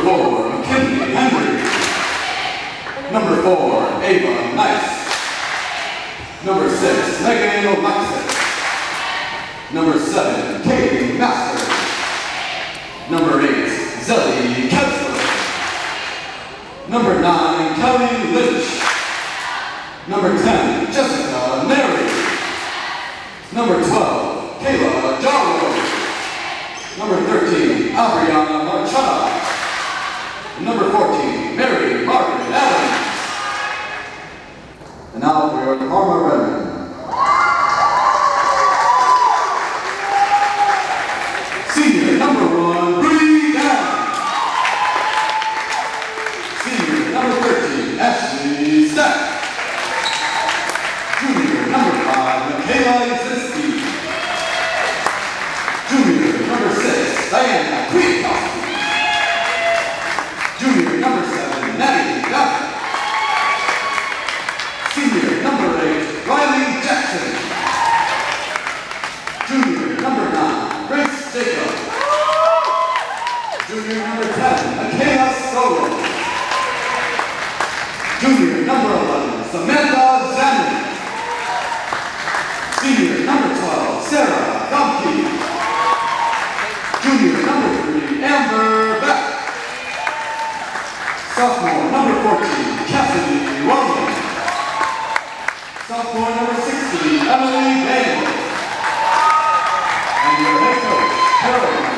4, McKinley Henry. Number 4, Ava Nice. Number 6, Megan Alexis. Number 7, Katie Master. Number 8, Zelly Kessler. Number 9, Kelly Lynch. Number 10, Jessica Neri. Number 12, Kayla Jarrow. Number 13, Adriana Marchetta. Number 14, Mary Margaret Adams. And now for the Parma Redmen. Senior number 1, Bree Down. Senior number 13, Ashley Stack. Junior number 5, Michaela Zinsky. Junior number 6, Diana Kwiatkowski. Junior number 7, Maddie Duffy. Senior number 8, Riley Jackson. Junior number 9, Grace Jacob. Junior number 10, Michaela Solo. Junior number 11, Samantha Zanin. Senior number 12, Sarah Dumpke. Junior number 3, Amber Beck. Sophomore number 14, Cassidy Rowland. Sophomore number 16, Emily Bailey. And your head coach, Harold